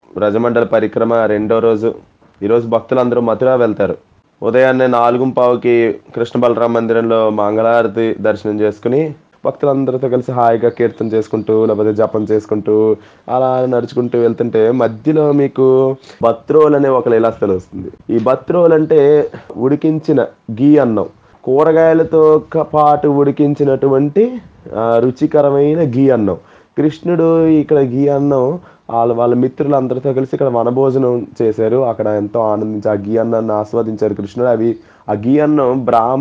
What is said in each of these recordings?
బ్రజమండల పరిక్రమ రెండో రోజు. ఈరోజు భక్తులందరూ మథుర వెళ్తారు. ఉదయాన్నే 4:15కి కృష్ణ బలరామ మందిరంలో మంగళారతి దర్శనం చేసుకుని భక్తులందరితో కలిసి హాయిగా కీర్తన చేసుకుంటూ లేకపోతే జపం చేసుకుంటూ అలా నడుచుకుంటూ వెళ్తుంటే మధ్యలో మీకు బత్రోల్ అనే ఒక లీలాస్థలం వస్తుంది. ఈ బత్రోల్ అంటే ఉడికించిన గీ అన్నం, కూరగాయలతో పాటు ఉడికించినటువంటి రుచికరమైన గీ అన్నం. కృష్ణుడు ఇక్కడ గీ అన్నం వాళ్ళ మిత్రులందరితో కలిసి ఇక్కడ వనభోజనం చేశారు. అక్కడ ఎంతో ఆనందించి ఆ గీ అన్నాన్ని ఆస్వాదించారు కృష్ణుడు. ఆ గీ అన్నం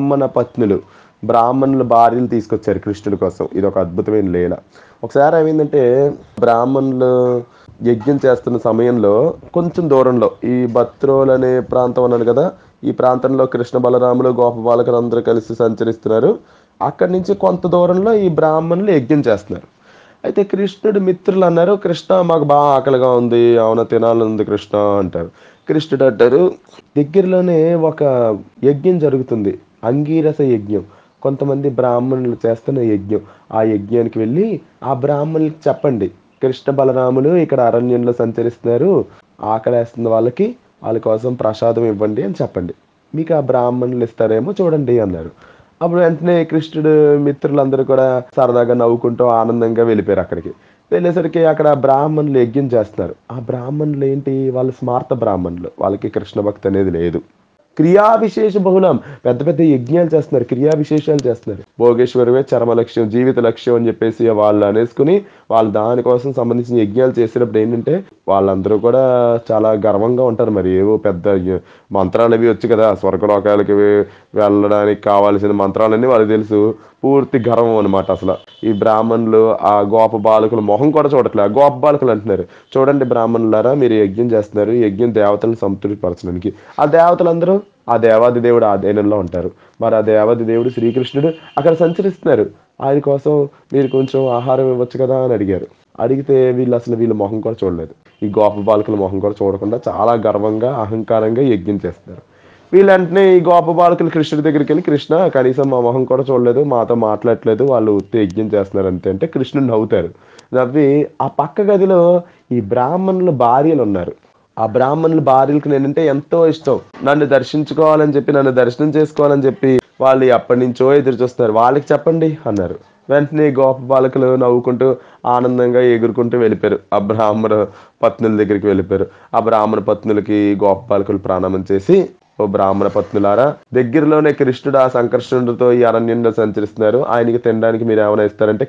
బ్రాహ్మణుల భార్యలు తీసుకొచ్చారు కృష్ణుడి కోసం. ఇది ఒక అద్భుతమైన లీల. ఒకసారి ఏమైందంటే బ్రాహ్మణులు యజ్ఞం చేస్తున్న సమయంలో కొంచెం దూరంలో ఈ బత్రోల్ అనే ప్రాంతం అన్నాను కదా, ఈ ప్రాంతంలో కృష్ణ బలరాములు గోపబాలకులు అందరూ కలిసి సంచరిస్తున్నారు. అక్కడి నుంచి కొంత దూరంలో ఈ బ్రాహ్మణులు యజ్ఞం చేస్తున్నారు. అయితే కృష్ణుడు మిత్రులు అన్నారు, కృష్ణ మాకు బాగా ఆకలిగా ఉంది, అవునా తినాలని కృష్ణ అంటారు. కృష్ణుడు అంటారు, దగ్గరలోనే ఒక యజ్ఞం జరుగుతుంది, అంగీరస యజ్ఞం. కొంతమంది బ్రాహ్మణులు చేస్తున్న యజ్ఞం. ఆ యజ్ఞానికి వెళ్ళి ఆ బ్రాహ్మణులకు చెప్పండి, కృష్ణ బలరాములు ఇక్కడ అరణ్యంలో సంచరిస్తున్నారు, ఆకలేస్తున్న వాళ్ళ కోసం ప్రసాదం ఇవ్వండి అని చెప్పండి, మీకు ఆ బ్రాహ్మణులు ఇస్తారేమో చూడండి అన్నారు. అప్పుడు వెంటనే కృష్ణుడు మిత్రులందరూ కూడా సరదాగా నవ్వుకుంటూ ఆనందంగా వెళ్ళిపోయారు. అక్కడికి వెళ్ళేసరికి అక్కడ బ్రాహ్మణులు యజ్ఞం చేస్తున్నారు. ఆ బ్రాహ్మణులు ఏంటి, వాళ్ళు స్మార్త బ్రాహ్మణులు, వాళ్ళకి కృష్ణ భక్తి అనేది లేదు. క్రియా విశేష బహుళం, పెద్ద పెద్ద యజ్ఞాలు చేస్తున్నారు, క్రియా విశేషాలు చేస్తున్నారు. భోగేశ్వరమే చరమ లక్ష్యం, జీవిత లక్ష్యం అని చెప్పేసి వాళ్ళు అనేసుకుని వాళ్ళు దానికోసం సంబంధించిన యజ్ఞాలు చేసినప్పుడు ఏంటంటే వాళ్ళందరూ కూడా చాలా గర్వంగా ఉంటారు. మరి ఏవో పెద్ద మంత్రాలు అవి వచ్చు కదా, స్వర్గలోకాలకి వెళ్ళడానికి కావాల్సిన మంత్రాలన్నీ వాళ్ళకి తెలుసు. పూర్తి గర్వం అనమాట. అసలు ఈ బ్రాహ్మణులు ఆ గోప బాలకుల మొహం కూడా చూడట్లేదు. గోప బాలకులు అంటున్నారు, చూడండి బ్రాహ్మణులారా, మీరు యజ్ఞం చేస్తున్నారు, ఈ యజ్ఞం దేవతలను సంతృప్తిపరచడానికి. ఆ దేవతలందరూ ఆ దేవాది దేవుడు ఆధీనంలో ఉంటారు. మరి ఆ దేవాది దేవుడు శ్రీకృష్ణుడు అక్కడ సంచరిస్తున్నారు. ఆయన కోసం మీరు కొంచెం ఆహారం ఇవ్వచ్చు కదా అని అడిగారు. అడిగితే వీళ్ళ మొహం కూడా చూడలేదు. ఈ గోప బాలకుల మొహం కూడా చూడకుండా చాలా గర్వంగా అహంకారంగా యజ్ఞం చేస్తున్నారు. వీళ్ళంటనే ఈ గోప బాలకులు కృష్ణుడి దగ్గరికి వెళ్ళి, కృష్ణ కనీసం మా మొహం కూడా చూడలేదు, మాతో మాట్లాడలేదు, వాళ్ళు ఉత్తి యజ్ఞం చేస్తున్నారు అంతే అంటే కృష్ణుడు నవ్వుతారు. నవ్వి ఆ పక్క గదిలో ఈ బ్రాహ్మణుల భార్యలు ఉన్నారు. ఆ బ్రాహ్మణుల భార్యలకు నేనంటే ఎంతో ఇష్టం, నన్ను దర్శించుకోవాలని చెప్పి, నన్ను దర్శనం చేసుకోవాలని చెప్పి వాళ్ళు ఎప్పటి నుంచో ఎదురు చూస్తున్నారు, వాళ్ళకి చెప్పండి అన్నారు. వెంటనే గోప బాలకులు నవ్వుకుంటూ ఆనందంగా ఎగురుకుంటూ వెళ్ళిపోయారు. ఆ బ్రాహ్మణ పత్నుల దగ్గరికి వెళ్ళిపోయారు. ఆ బ్రాహ్మణ పత్నులకి గోప బాలకులు ప్రణామం చేసి, ఓ బ్రాహ్మణ పత్నులారా, దగ్గరలోనే కృష్ణుడు ఆ సంకర్షణుడితో ఈ అరణ్యంలో సంచరిస్తున్నారు, ఆయనకి తినడానికి మీరు ఏమైనా ఇస్తారంటే,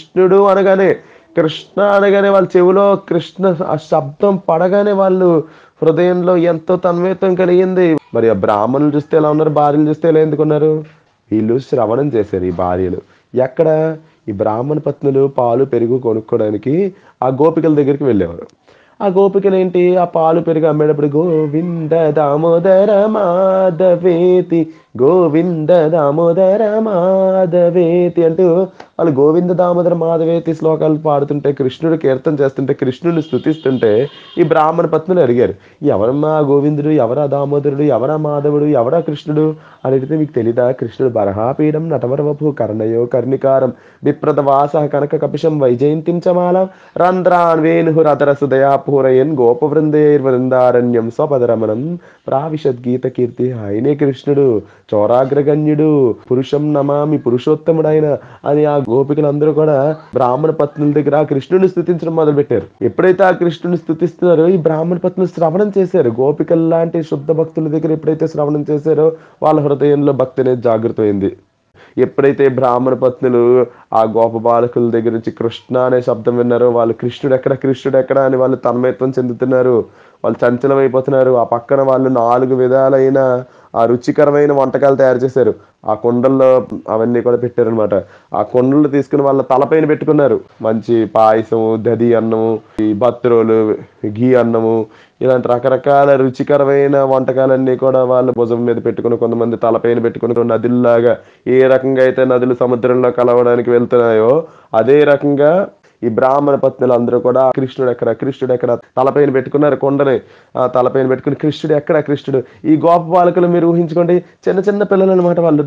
కృష్ణ అనగానే వాళ్ళ చెవిలో కృష్ణ ఆ శబ్దం పడగానే వాళ్ళు హృదయంలో ఎంతో తన్మయత్వం కలిగింది. మరి ఆ బ్రాహ్మణులు చూస్తే ఎలా ఉన్నారు, భార్యలు చూస్తే ఎలా ఎందుకున్నారు, వీళ్ళు శ్రవణం చేశారు. ఈ భార్యలు ఎక్కడ, ఈ బ్రాహ్మణ పత్నులు పాలు పెరుగు కొనుక్కోవడానికి ఆ గోపికల దగ్గరికి వెళ్ళేవారు. ఆ గోపికలు ఏంటి, ఆ పాలు పెరుగు అమ్మేటప్పుడు గోవింద దామోదర మాధవేతి, గోవింద దామోదర మాధవేతి అంటూ వాళ్ళు గోవింద దామోదర మాధవేతి శ్లోకాలు పాడుతుంటే, కృష్ణుడు కీర్తన చేస్తుంటే, కృష్ణుడిని స్తుతిస్తుంటే ఈ బ్రాహ్మణ పత్నులు అడిగారు, ఎవరమ్మా గోవిందుడు, ఎవరా దామోదరుడు, ఎవరా మాధవుడు, ఎవరా కృష్ణుడు అని అడిగితే, మీకు తెలీదా, కృష్ణుడు బరహాపీడం నటవరవపు కర్ణయో కర్ణికారం విప్రత వాస కనక కపిశం వైజయంతిం చమాలం రంధ్రాన్ వేణుహురధరసుదయా పూరయన్ గోపవృందేర్వృందారణ్యం స్వపదరమణం ప్రావిశద్గీత కీర్తి. ఆయనే కృష్ణుడు, చౌరాగ్రగణ్యుడు, పురుషం నమామి, పురుషోత్తముడైన అని ఆ గోపికలందరూ కూడా బ్రాహ్మణ పత్నుల దగ్గర ఆ కృష్ణుని స్తుతించడం మొదలుపెట్టారు. ఎప్పుడైతే ఆ కృష్ణుని స్తుతిస్తున్నారో ఈ బ్రాహ్మణ పత్నులు శ్రవణం చేశారు. గోపికల లాంటి శుద్ధ భక్తుల దగ్గర ఎప్పుడైతే శ్రవణం చేశారో వాళ్ళ హృదయంలో భక్తి అనేది జాగృతమైంది. ఎప్పుడైతే బ్రాహ్మణ పత్నులు ఆ గోప బాలకుల దగ్గర నుంచి కృష్ణ అనే శబ్దం విన్నారో, వాళ్ళు కృష్ణుడు ఎక్కడ అని వాళ్ళు తన్మయత్వం చెందుతున్నారు, వాళ్ళు చంచలం అయిపోతున్నారు. ఆ పక్కన వాళ్ళు 4 విధాలైన ఆ రుచికరమైన వంటకాలు తయారు చేశారు. ఆ కుండల్లో అవన్నీ కూడా పెట్టారనమాట. ఆ కుండలు తీసుకుని వాళ్ళ తలపైన పెట్టుకున్నారు. మంచి పాయసము, దది అన్నము, ఈ బత్రోలు, ఘీ అన్నము, ఇలాంటి రకరకాల రుచికరమైన వంటకాలన్నీ కూడా వాళ్ళు భుజం మీద పెట్టుకుని, కొంతమంది తలపైన పెట్టుకుని, నదుల్లాగా ఏ రకంగా అయితే నదులు సముద్రంలో కలవడానికి వెళ్తున్నాయో అదే రకంగా ఈ బ్రాహ్మణ పత్నులు అందరూ కూడా కృష్ణుడు ఎక్కడ తలపైన పెట్టుకున్నారు కొండని. తలపైన పెట్టుకుని కృష్ణుడు. ఈ గోప బాలకులు మీరు ఊహించుకోండి, చిన్న చిన్న పిల్లలు అనమాట. వాళ్ళు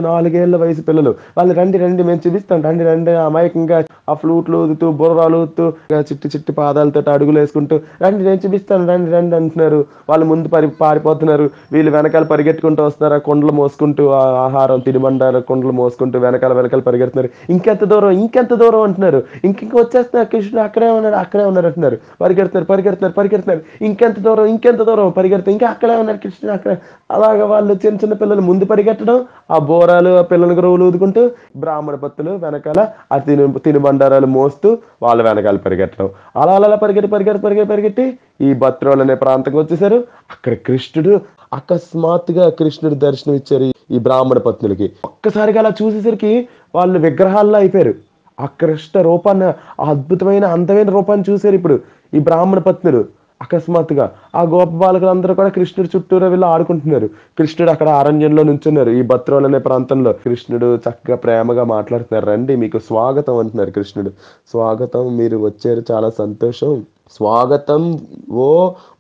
4 వయసు పిల్లలు. వాళ్ళు రండి రండి మేము చూపిస్తాం, రండి రండి అమాయకంగా ఆ ఫ్లూట్లు ఊదుతూ బుర్రాలు ఊదుతూ చిట్టి పాదాలతో అడుగులు వేసుకుంటూ రండి నేను చూపిస్తాను రండి రండి అంటున్నారు. వాళ్ళు ముందు పారిపోతున్నారు, వీళ్ళు వెనకాల పరిగెట్టుకుంటూ వస్తున్నారు. ఆ కొండలు మోసుకుంటూ ఆ ఆహారం తినుబండారు కొండలు మోసుకుంటూ వెనకాల పరిగెడుతున్నారు. ఇంకెంత దూరం అంటున్నారు. ఇంక వచ్చేస్తున్నారు, కృష్ణుడు అక్కడే ఉన్నారు అంటున్నారు. పరిగెడుతున్నారు. ఇంకెంత దూరం పరిగెడుతారు, ఇంకా అక్కడే ఉన్నారు కృష్ణుడు అక్కడ. అలాగా వాళ్ళు చిన్న చిన్న పిల్లలు ముందు పరిగెట్టడం, ఆ బోరాలు ఆ పిల్లల గ్రోవులు ఊదుకుంటూ, బ్రాహ్మణ భక్తులు వెనకాల ఆ తినుబండారాలు మోస్తూ వాళ్ళ వెనకాల పరిగెట్టడం. అలా పరిగెట్టి ఈ బత్రోలు అనే ప్రాంతంకి వచ్చేసారు. అక్కడ అకస్మాత్తుగా కృష్ణుడు దర్శనం ఇచ్చారు ఈ బ్రాహ్మణ పత్నులకి. ఒక్కసారిగా అలా చూసేసరికి వాళ్ళు విగ్రహాల్లో అయిపోయారు. ఆ కృష్ణ రూపాన్ని, ఆ అద్భుతమైన అందమైన రూపాన్ని చూశారు ఇప్పుడు ఈ బ్రాహ్మణ పత్నులు. అకస్మాత్తుగా ఆ గోప బాలకులందరూ కూడా కృష్ణుడు చుట్టూరా వెళ్ళి ఆడుకుంటున్నారు. కృష్ణుడు అక్కడ అరణ్యంలో నుంచున్నారు ఈ బత్రోలు అనే ప్రాంతంలో. కృష్ణుడు చక్కగా ప్రేమగా మాట్లాడుతున్నారు. రండి మీకు స్వాగతం అంటున్నారు కృష్ణుడు. స్వాగతం, మీరు వచ్చారు, చాలా సంతోషం. స్వాగతం ఓ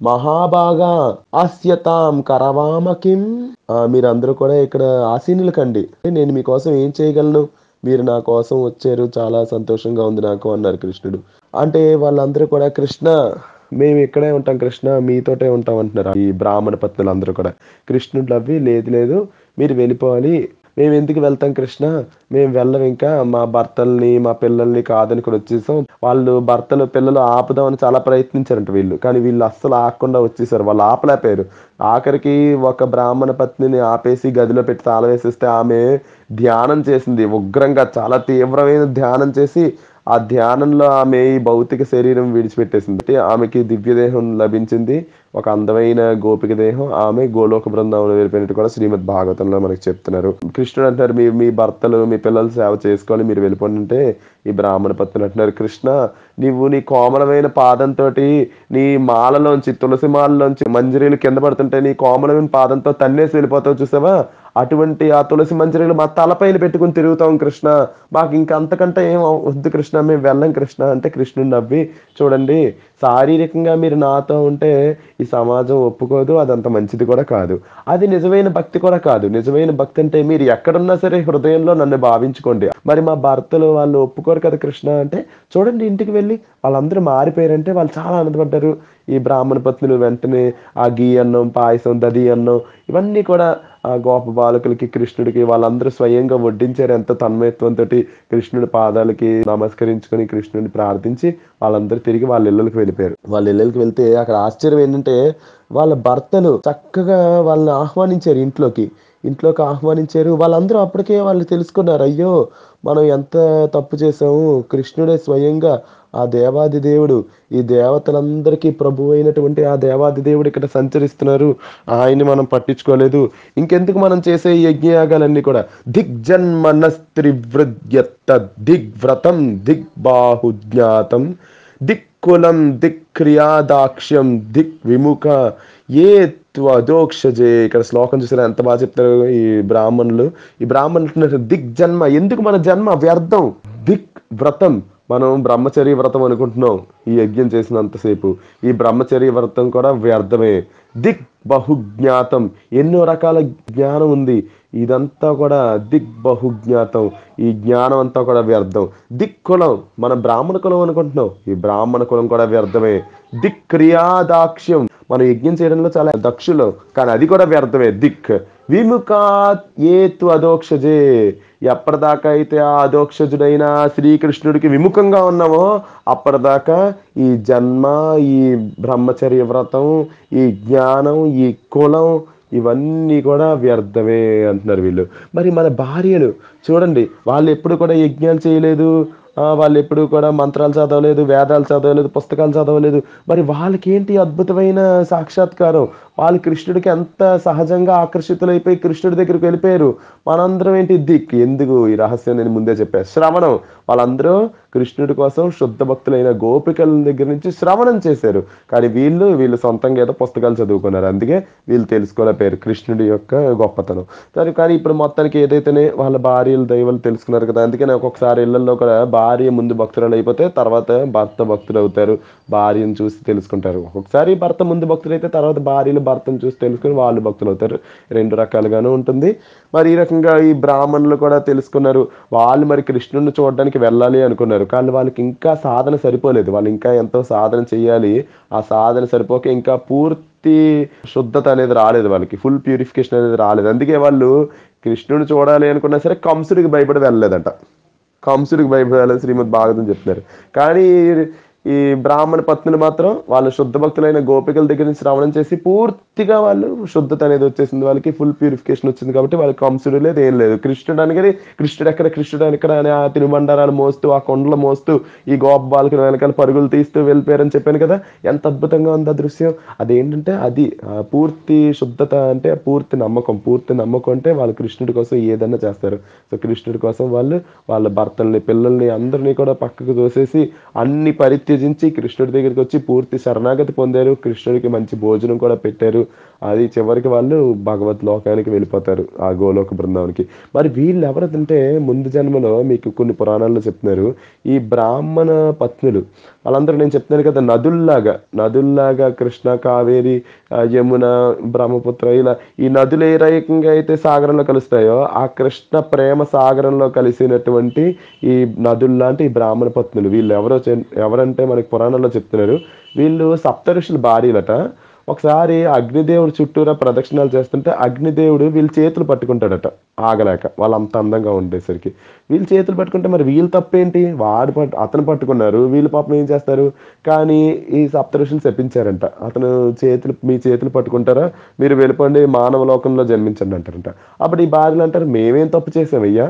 మహాభాగా ఆస్యతాం కరవామకిం. మీరందరూ కూడా ఇక్కడ ఆసీనులు కండి, నేను మీకోసం ఏం చేయగలను, మీరు నా కోసం వచ్చారు, చాలా సంతోషంగా ఉంది నాకు అన్నారు కృష్ణుడు. అంటే వాళ్ళందరూ కూడా కృష్ణ మేము ఇక్కడే ఉంటాం కృష్ణ, మీతోటే ఉంటాం అంటున్నారు ఈ బ్రాహ్మణ పత్నులు అందరూ కూడా. కృష్ణుడు నవ్వి లేదు మీరు వెళ్ళిపోవాలి, మేము ఎందుకు వెళ్తాం కృష్ణ, మేము వెళ్ళం, ఇంకా మా భర్తల్ని మా పిల్లల్ని కాదని కూడా వచ్చేసాం. వాళ్ళు భర్తలు పిల్లలు ఆపుదామని చాలా ప్రయత్నించారంట వీళ్ళు, కానీ వీళ్ళు అస్సలు ఆగకుండా వచ్చేసారు. వాళ్ళు ఆపలేపారు. ఆఖరికి ఒక బ్రాహ్మణ పత్నిని ఆపేసి గదిలో పెట్టి తాళం వేసేస్తే ఆమె ధ్యానం చేసింది ఉగ్రంగా, చాలా తీవ్రమైన ధ్యానం చేసి ఆ ధ్యానంలో ఆమె ఈ భౌతిక శరీరం విడిచిపెట్టేసింది. ఆమెకి దివ్య దేహం లభించింది, ఒక అందమైన గోపిక దేహం. ఆమె గోలోక బృందావనం వెళ్ళిపోయినట్టు కూడా శ్రీమద్ భాగవతంలో మనకి చెప్తున్నారు. కృష్ణుడు అంటారు, మీ భర్తలు మీ పిల్లలు సేవ చేసుకోవాలి, మీరు వెళ్ళిపోండి అంటే ఈ బ్రాహ్మణ పత్నులు అంటున్నారు, కృష్ణ నీవు నీ కోమలమైన పాదంతో నీ మాలలోంచి తులసి మాలలోంచి మంజరీలు కింద పడుతుంటే నీ కోమలమైన పాదంతో తన్నేసి వెళ్ళిపోతావు చూసావా, అటువంటి ఆ తులసి మంజరీలు మా తలపైన పెట్టుకుని తిరుగుతాం కృష్ణ, మాకు ఇంకా అంతకంటే ఏం వద్దు కృష్ణ, మేము వెళ్ళం కృష్ణ అంటే కృష్ణుడు నవ్వి, చూడండి శారీరకంగా మీరు నాతో ఉంటే ఈ సమాజం ఒప్పుకోదు, అదంత మంచిది కూడా కాదు, అది నిజమైన భక్తి కూడా కాదు. నిజమైన భక్తి అంటే మీరు ఎక్కడున్నా సరే హృదయంలో నన్ను భావించుకోండి. మరి మా భర్తలు వాళ్ళు ఒప్పుకోరు కదా కృష్ణ అంటే, చూడండి ఇంటికి వెళ్ళి వాళ్ళందరూ మారిపోయారంటే వాళ్ళు చాలా ఆనందపడ్డారు. ఈ బ్రాహ్మణ పత్నులు వెంటనే ఆ గీ అన్నం, పాయసం, దది అన్నం ఇవన్నీ కూడా ఆ గోప బాలకులకి కృష్ణుడికి వాళ్ళందరూ స్వయంగా వడ్డించారు. ఎంతో తన్మయత్వంతో కృష్ణుడి పాదాలకి నమస్కరించుకొని కృష్ణుడిని ప్రార్థించి వాళ్ళందరూ తిరిగి వాళ్ళ ఇళ్ళకి వెళ్ళిపోయారు. వాళ్ళ ఇళ్ళకి వెళ్తే అక్కడ ఆశ్చర్యం ఏంటంటే వాళ్ళ భర్తలు చక్కగా వాళ్ళని ఆహ్వానించారు ఇంట్లోకి ఆహ్వానించారు. వాళ్ళందరూ అప్పటికే వాళ్ళు తెలుసుకున్నారు, అయ్యో మనం ఎంత తప్పు చేసాము, కృష్ణుడే స్వయంగా ఆ దేవాది దేవుడు, ఈ దేవతలందరికీ ప్రభు అయినటువంటి ఆ దేవాది దేవుడు ఇక్కడ సంచరిస్తున్నారు, ఆయన్ని మనం పట్టించుకోలేదు, ఇంకెందుకు మనం చేసే ఈ యజ్ఞయాగాలన్నీ కూడా దిగ్జన్మనస్త్రివృద్యత్త దిగ్వ్రతం దిగ్బాహుజ్ఞాతం దిక్కులం దిక్క్రియాదాక్ష్యం దిక్ విముఖ ఏ అదోక్షజే. ఇక్కడ శ్లోకం చూసారా ఎంత బాగా చెప్తారు ఈ బ్రాహ్మణులు అంటున్నారు, దిక్ జన్మ, ఎందుకు మన జన్మ వ్యర్థం, దిక్ వ్రతం, మనం బ్రహ్మచర్య వ్రతం అనుకుంటున్నాం ఈ యజ్ఞం చేసినంతసేపు, ఈ బ్రహ్మచర్య వ్రతం కూడా వ్యర్థమే. దిక్ బహుజ్ఞాతం, ఎన్నో రకాల జ్ఞానం ఉంది, ఇదంతా కూడా దిక్ బహుజ్ఞాతం, ఈ జ్ఞానం అంతా కూడా వ్యర్థం. దిక్ కులం, మన బ్రాహ్మణ కులం అనుకుంటున్నాం, ఈ బ్రాహ్మణ కులం కూడా వ్యర్థమే. దిక్ క్రియాదాక్ష్యం, మనం యజ్ఞం చేయడంలో చాలా దక్షులు, కానీ అది కూడా వ్యర్థమే. దిక్ విముఖాత్ ఏతు అదోక్షజే, ఎప్పటిదాకా అయితే ఆ అదోక్షజుడైన శ్రీకృష్ణుడికి విముఖంగా ఉన్నామో అప్పటిదాకా ఈ జన్మ, ఈ బ్రహ్మచర్య వ్రతం, ఈ జ్ఞానం, ఈ కులం ఇవన్నీ కూడా వ్యర్థమే అంటున్నారు వీళ్ళు. మరి మన భార్యలు చూడండి, వాళ్ళు ఎప్పుడు కూడా యజ్ఞాలు చేయలేదు, వాళ్ళు ఎప్పుడు కూడా మంత్రాలు చదవలేదు, వేదాలు చదవలేదు, పుస్తకాలు చదవలేదు, మరి వాళ్ళకి ఏంటి అద్భుతమైన సాక్షాత్కారం, వాళ్ళు కృష్ణుడికి ఎంత సహజంగా ఆకర్షితులైపోయి కృష్ణుడి దగ్గరికి వెళ్ళిపోయారు. మనందరం ఏంటి దిక్, ఎందుకు ఈ రహస్యం నేను ముందే చెప్పాను, శ్రవణం, వాళ్ళందరూ కృష్ణుడి కోసం శుద్ధ భక్తులైన గోపికల దగ్గర నుంచి శ్రవణం చేశారు. కానీ వీళ్ళు సొంతంగా ఏదో పుస్తకాలు చదువుకున్నారు. అందుకే వీళ్ళు తెలుసుకోలేకపోయారు కృష్ణుడి యొక్క గొప్పతనం. సరే, కానీ ఇప్పుడు మొత్తానికి ఏదైతేనే వాళ్ళ భార్యలు దైవాలు తెలుసుకున్నారు కదా, అందుకని ఒక్కొక్కసారి ఇళ్లలో కూడా భార్య ముందు భక్తురాలు అయిపోతే తర్వాత భర్త భక్తులు అవుతారు. భార్యను చూసి తెలుసుకుంటారు. ఒక్కొక్కసారి భర్త ముందు భక్తులైతే తర్వాత భార్యలు భర్తను చూసి తెలుసుకుని వాళ్ళు భక్తులు అవుతారు. 2 రకాలుగాను ఉంటుంది. మరి ఈ రకంగా ఈ బ్రాహ్మణులు కూడా తెలుసుకున్నారు. వాళ్ళు మరి కృష్ణుడిని చూడడానికి వెళ్ళాలి అనుకున్నారు. కానీ వాళ్ళకి ఇంకా సాధన సరిపోలేదు. వాళ్ళు ఇంకా ఎంతో సాధన చేయాలి. ఆ సాధన సరిపోక ఇంకా పూర్తి శుద్ధత అనేది రాలేదు. వాళ్ళకి ఫుల్ ప్యూరిఫికేషన్ అనేది రాలేదు. అందుకే వాళ్ళు కృష్ణుడిని చూడాలి అనుకున్నా సరే కంసుడికి భయపడి వెళ్ళలేదంట. కంసుడికి భయపడాలని శ్రీమద్ భాగవతం చెప్తున్నారు. కానీ ఈ బ్రాహ్మణ పత్నులు మాత్రం వాళ్ళు శుద్ధ భక్తులైన గోపికల దగ్గర నుంచి శ్రవణం చేసి పూర్తిగా వాళ్ళు శుద్ధత అనేది వచ్చేసింది. వాళ్ళకి ఫుల్ ప్యూరిఫికేషన్ వచ్చింది. కాబట్టి వాళ్ళకి కంసుడు లేదు, ఏం లేదు. కృష్ణుడు అనగానే కృష్ణుడు ఎక్కడ అని ఆ తినుబండారాలు మోస్తూ ఆ కొండలు మోస్తూ ఈ గోప బాలకుల వెనకాల పరుగులు తీస్తూ వెళ్ళిపోయారని చెప్పాను కదా. ఎంత అద్భుతంగా ఉంది ఆ దృశ్యం. అదేంటంటే అది పూర్తి శుద్ధత అంటే పూర్తి నమ్మకం అంటే వాళ్ళు కృష్ణుడి కోసం ఏదన్నా చేస్తారు. సో కృష్ణుడి కోసం వాళ్ళు వాళ్ళ భర్తల్ని పిల్లల్ని అందరినీ కూడా పక్కకు తోసేసి అన్ని పరిత్యజించి కృష్ణుడి దగ్గరికి వచ్చి పూర్తి శరణాగతి పొందారు. కృష్ణుడికి మంచి భోజనం కూడా పెట్టారు. అది చివరికి వాళ్ళు భగవత్ లోకానికి వెళ్ళిపోతారు, ఆ గోలోక బృందానికి. మరి వీళ్ళు ఎవరంటే ముందు జన్మలో మీకు కొన్ని పురాణాల్లో చెప్తున్నారు, ఈ బ్రాహ్మణ పత్నులు వాళ్ళందరూ నేను చెప్తున్నాను కదా, నదుల్లాగా కృష్ణ, కావేరి, యమున, బ్రహ్మపుత్ర, ఇలా ఈ నదులు ఏ రకంగా అయితే సాగరంలో కలుస్తాయో ఆ కృష్ణ ప్రేమ సాగరంలో కలిసినటువంటి ఈ నదుల్లాంటి ఈ బ్రాహ్మణ పత్నులు వీళ్ళు ఎవరంటే మనకి పురాణంలో చెప్తున్నారు. వీళ్ళు సప్తఋషుల భార్యలట. ఒకసారి అగ్నిదేవుడు చుట్టూరా ప్రదక్షిణాలు చేస్తుంటే అగ్నిదేవుడు వీళ్ళ చేతులు పట్టుకుంటాడట ఆగలేక, వాళ్ళు అంత అందంగా ఉండేసరికి. వీళ్ళు చేతులు పట్టుకుంటే మరి వీళ్ళు తప్పేంటి, అతను పట్టుకున్నారు, వీళ్ళు పాపం ఏం చేస్తారు. కానీ ఈ సప్తఋషులు చెప్పించారంట, మీ చేతులు పట్టుకుంటారా, మీరు వెళ్ళిపోండి, మానవ లోకంలో జన్మించండి అంటారంట. అప్పుడు ఈ భార్యలు అంటారు, మేమేం తప్పు చేసామయ్యా,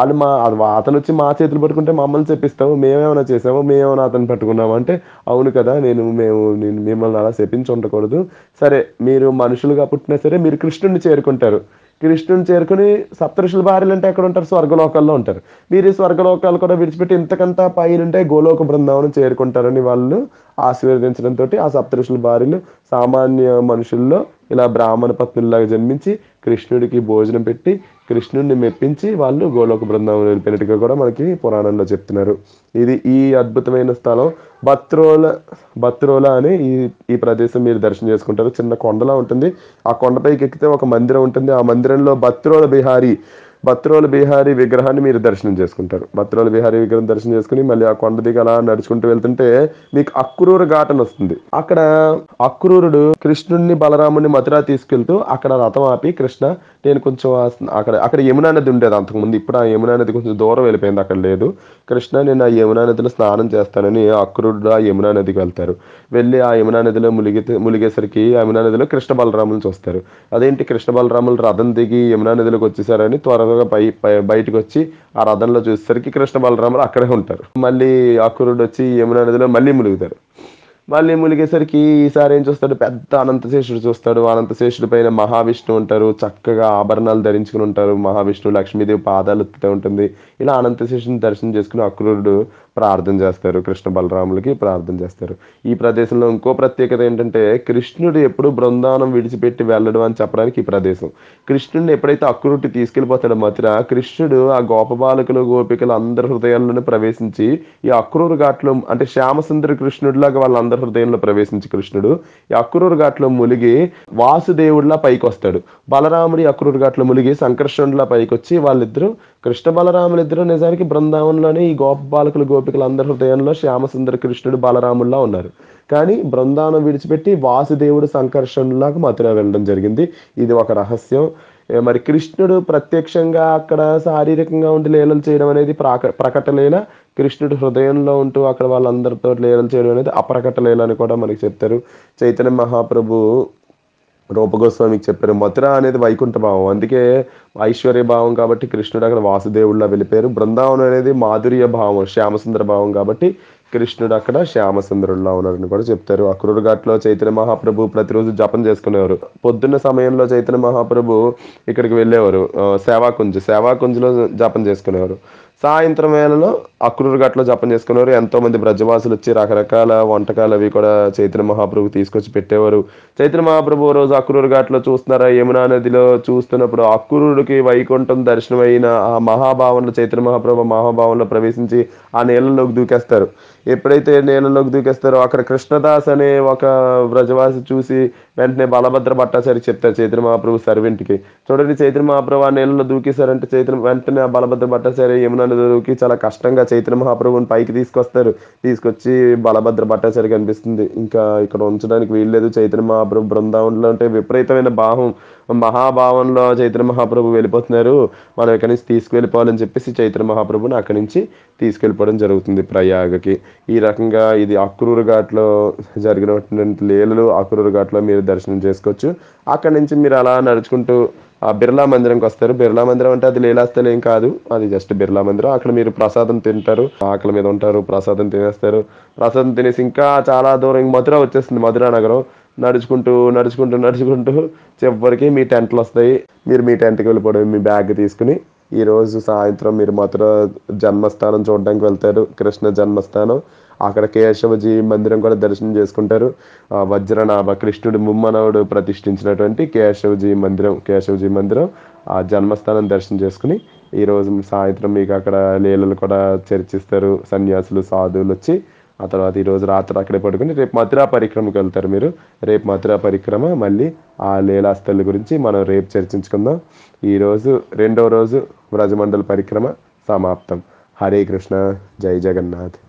అతను వచ్చి మా చేతులు పట్టుకుంటే మమ్మల్ని చెప్పిస్తాము, మేమేమైనా చేసాము, మేమేమైనా అతను పట్టుకున్నాము అంటే, అవును కదా, నేను మిమ్మల్ని అలా చెప్పించి ఉండకూడదు. సరే, మీరు మనుషులుగా పుట్టినా సరే మీరు కృష్ణుడిని చేరుకుంటారు. కృష్ణుని చేరుకుని సప్తఋషుల భార్యలు అంటే ఎక్కడ ఉంటారు, స్వర్గలోకాల్లో ఉంటారు. మీరు ఈ స్వర్గలోకాలు కూడా విడిచిపెట్టి ఇంతకంతా పైనుంటే గోలోక బృందావనం చేరుకుంటారని వాళ్ళు ఆశీర్వదించడంతో ఆ సప్తఋషుల భార్యలు సామాన్య మనుషుల్లో ఇలా బ్రాహ్మణ పత్నుల్లాగా జన్మించి కృష్ణుడికి భోజనం పెట్టి కృష్ణుడిని మెప్పించి వాళ్ళు గోలోక బృందావనం వెళ్ళిపోయినట్టుగా కూడా మనకి పురాణంలో చెప్తున్నారు. ఇది ఈ అద్భుతమైన స్థలం బత్రోలా అనే ఈ ప్రదేశం మీరు దర్శనం చేసుకుంటారు. చిన్న కొండలా ఉంటుంది. ఆ కొండపైకి ఎక్కితే ఒక మందిరం ఉంటుంది. ఆ మందిరంలో బత్రోల బిహారీ విగ్రహాన్ని మీరు దర్శనం చేసుకుంటారు. బత్రోల బిహారీ విగ్రహం దర్శనం చేసుకుని మళ్ళీ ఆ కొండ దిగి అలా నడుచుకుంటూ వెళ్తుంటే మీకు అక్రూర ఘాటన వస్తుంది. అక్కడ అక్రూరుడు కృష్ణుడిని బలరాముడిని మథురా తీసుకెళ్తూ అక్కడ రథం ఆపి, కృష్ణ నేను కొంచెం అక్కడ యమునా నది ఉండేది అంతకుముందు, ఇప్పుడు ఆ యమునా నది కొంచెం దూరం వెళ్ళిపోయింది, అక్కడ లేదు. కృష్ణ నేను ఆ యమునా నదిలో స్నానం చేస్తానని అక్రూరుడు ఆ యమునా నదికి వెళ్తారు. వెళ్ళి ఆ యమునా నదిలో ములిగేసరికి యమునా నదిలో కృష్ణ బలరాములు చూస్తారు. అదేంటి కృష్ణ బలరాములు రథం దిగి యమునా నదిలోకి వచ్చేసారని త్వరగా బయటకు వచ్చి ఆ రథంలో చూసేసరికి కృష్ణ బలరాములు అక్కడే ఉంటారు. మళ్ళీ అక్రూరుడు వచ్చి యమునా నదిలో మళ్ళీ ములుగుతారు. మళ్ళీ ములిగేసరికి ఈసారి ఏం చూస్తాడు, పెద్ద అనంతశేషుడు చూస్తాడు. అనంతశేషుడి పైన మహావిష్ణువు ఉంటారు, చక్కగా ఆభరణాలు ధరించుకుని ఉంటారు. మహావిష్ణువు లక్ష్మీదేవి పాదాలు ఎత్తుతూ ఉంటుంది. ఇలా అనంతశేషుని దర్శనం చేసుకుని అక్రూరుడు ప్రార్థన చేస్తారు, కృష్ణ బలరాములకి ప్రార్థన చేస్తారు. ఈ ప్రదేశంలో ఇంకో ప్రత్యేకత ఏంటంటే కృష్ణుడు ఎప్పుడు బృందావనం విడిచిపెట్టి వెళ్ళడం అని చెప్పడానికి ఈ ప్రదేశం. కృష్ణుడిని ఎప్పుడైతే అక్రూరుడు తీసుకెళ్లిపోతాడో మథుర, కృష్ణుడు ఆ గోపబాలకులు గోపికలు అందరి హృదయాల్లోనే ప్రవేశించి ఈ అక్రూరు ఘాట్లో అంటే శ్యామసుందరి కృష్ణుడిలాగా వాళ్ళందరి హృదయంలో ప్రవేశించి కృష్ణుడు ఈ అక్రూరు ఘాట్లో ములిగి వాసుదేవుడిలా పైకి వస్తాడు. బలరాముడి అక్రూరు ఘాట్లో ములిగి సంకర్షణుడిలా పైకి వచ్చి వాళ్ళిద్దరూ కృష్ణ బలరాములు ఇద్దరు నిజానికి బృందావనంలోనే ఈ గోప బాలకులు గోపికలు అందరి హృదయంలో శ్యామసుందర కృష్ణుడు బలరాముల్లా ఉన్నారు. కానీ బృందావనం విడిచిపెట్టి వాసుదేవుడు సంకర్షణులాగా మథుర వెళ్ళడం జరిగింది. ఇది ఒక రహస్యం. మరి కృష్ణుడు ప్రత్యక్షంగా అక్కడ శారీరకంగా ఉండి లీలలు చేయడం అనేది ప్రకట లీల, కృష్ణుడు హృదయంలో ఉంటూ అక్కడ వాళ్ళందరితో లీలలు చేయడం అనేది అప్రకట లీల అని కూడా మనకి చెప్తారు. చైతన్య మహాప్రభు రూపగోస్వామికి చెప్పారు, మథుర అనేది వైకుంఠ భావం, అందుకే ఐశ్వర్య భావం కాబట్టి కృష్ణుడు అక్కడ వాసుదేవుడిలా వెళ్ళిపోయారు. బృందావనం అనేది మాధుర్య భావం, శ్యామసుందర భావం కాబట్టి కృష్ణుడు అక్కడ శ్యామసుందరుల్లా ఉన్నారని కూడా చెప్తారు. అక్రూరు ఘాట్లో చైతన్య మహాప్రభు ప్రతిరోజు జపం చేసుకునేవారు. పొద్దున్న సమయంలో చైతన్య మహాప్రభు ఇక్కడికి వెళ్ళేవారు, సేవాకుంజ్లో జపం చేసుకునేవారు. సాయంత్రం వేళలో అక్రూరు ఘాట్లో జపం చేసుకునేవారు. ఎంతోమంది బ్రజవాసులు వచ్చి రకరకాల వంటకాలు అవి కూడా చైతన్య మహాప్రభు తీసుకొచ్చి పెట్టేవారు. చైతన్య మహాప్రభు ఓ రోజు అక్రూరు ఘాట్లో చూస్తున్నారా, యమునా నదిలో చూస్తున్నప్పుడు అక్రూరుడికి వైకుంఠం దర్శనమైన ఆ మహాభావంలో చైతన్య మహాప్రభు మహాభావంలో ప్రవేశించి ఆ నీళ్ళలోకి దూకేస్తారు. ఎప్పుడైతే నీళ్ళలోకి దూకేస్తారో అక్కడ కృష్ణదాస్ అనే ఒక బ్రజవాసి చూసి వెంటనే బలభద్ర భట్టాచారికి చెప్తారు చైతన్య మహాప్రభు సర్వెంట్‌కి. చూడండి చైతన్య మహాప్రభు ఆ నీళ్ళలో దూకేశారంటే వెంటనే ఆ బలభద్ర భట్టాచార్య యమునా నదిలో దూకి చాలా కష్టంగా చైతన్య మహాప్రభుని పైకి తీసుకొస్తారు. తీసుకొచ్చి బలభద్ర భట్టాచార్య కనిపిస్తుంది. ఇంకా ఇక్కడ ఉంచడానికి వీల్లేదు. చైతన్య మహాప్రభు బృందావనంలో అంటే విపరీతమైన మహాభావంలో చైతన్య మహాప్రభు వెళ్ళిపోతున్నారు. మనం ఇక్కడి నుంచి తీసుకువెళ్ళిపోవాలని చెప్పేసి చైతన్య మహాప్రభుని అక్కడి నుంచి తీసుకెళ్ళిపోవడం జరుగుతుంది ప్రయాగకి. ఈ రకంగా ఇది అక్రూరు ఘాట్లో జరిగినటువంటి లీలలు అక్రూరు ఘాట్లో మీరు దర్శనం చేసుకోవచ్చు. అక్కడి నుంచి మీరు అలా నడుచుకుంటూ ఆ బిర్లా మందిరంకి వస్తారు. బిర్లా మందిరం అంటే అది లీలాస్థలం ఏం కాదు. అది జస్ట్ బిర్లా మందిరం. అక్కడ మీరు ప్రసాదం తింటారు. ఆకలి మీద ఉంటారు. ప్రసాదం తినేస్తారు. ప్రసాదం తినేసి ఇంకా చాలా దూరం మధుర వచ్చేస్తుంది. మధురా నగరం. నడుచుకుంటూ నడుచుకుంటూ నడుచుకుంటూ చివరికి మీ టెంట్లు వస్తాయి. మీరు మీ టెంట్కి వెళ్ళిపోవడం మీ బ్యాగ్ తీసుకుని ఈరోజు సాయంత్రం మీరు మధుర జన్మస్థానం చూడడానికి వెళ్తారు. కృష్ణ జన్మస్థానం. అక్కడ కేశవజీ మందిరం కూడా దర్శనం చేసుకుంటారు. వజ్రనాభ కృష్ణుడు ముమ్మనవుడు ప్రతిష్ఠించినటువంటి కేశవజీ మందిరం ఆ జన్మస్థానం దర్శనం చేసుకుని ఈరోజు సాయంత్రం మీకు అక్కడ లీలలు కూడా చర్చిస్తారు. సన్యాసులు సాధువులు వచ్చి ఆ తర్వాత ఈరోజు రాత్రి అక్కడే పడుకుని రేపు మథురా పరిక్రమకు వెళ్తారు మీరు. రేపు మథురా పరిక్రమ మళ్ళీ ఆ లీలాస్థలి గురించి మనం రేపు చర్చించుకుందాం. ఈరోజు రెండవ రోజు వ్రజమండల పరిక్రమ సమాప్తం. హరే కృష్ణ. జై జగన్నాథ్.